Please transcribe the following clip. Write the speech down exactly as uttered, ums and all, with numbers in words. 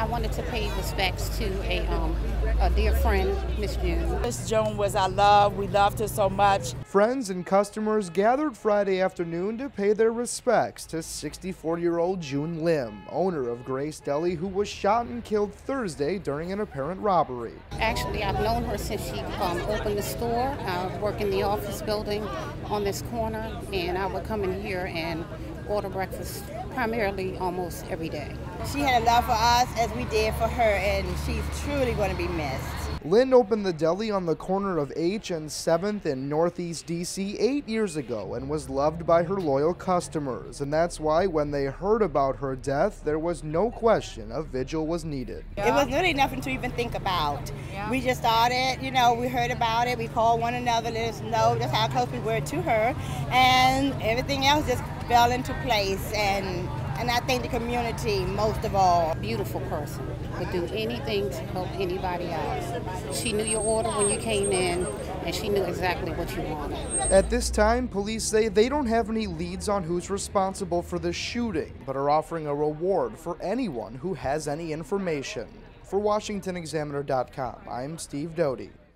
wanted to pay respects to a, um, a dear friend, Miss June. Miss June was our love. We loved her so much. Friends and customers gathered Friday afternoon to pay their respects to sixty-four-year-old June Lim, owner of Deli, who was shot and killed Thursday during an apparent robbery. Actually, I've known her since she um, opened the store. I work in the office building on this corner, and I would come in here and order breakfast primarily almost every day. She had a love for us as we did for her, and she's truly going to be missed. Lynn opened the deli on the corner of H and seventh in Northeast D C eight years ago and was loved by her loyal customers. And that's why when they heard about her death, there was no question a vigil was needed. Yeah. It was really nothing to even think about. Yeah. We just started, you know, we heard about it, we called one another, let us know just how close we were to her, and everything else just fell into place. And And I think the community, most of all. Beautiful person, would do anything to help anybody else. She knew your order when you came in, and she knew exactly what you wanted. At this time, police say they don't have any leads on who's responsible for the shooting, but are offering a reward for anyone who has any information. For Washington Examiner dot com, I'm Steve Doty.